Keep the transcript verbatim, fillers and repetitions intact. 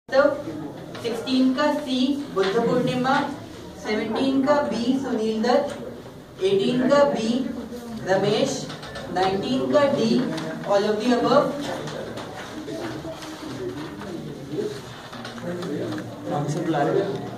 तो सिक्सटीन का C Buddha Purnima, seventeen का बी सुनील दत्त, एटीन का बी रमेश, नाइनटीन का D all of the above. नाम से बुला रहे हैं।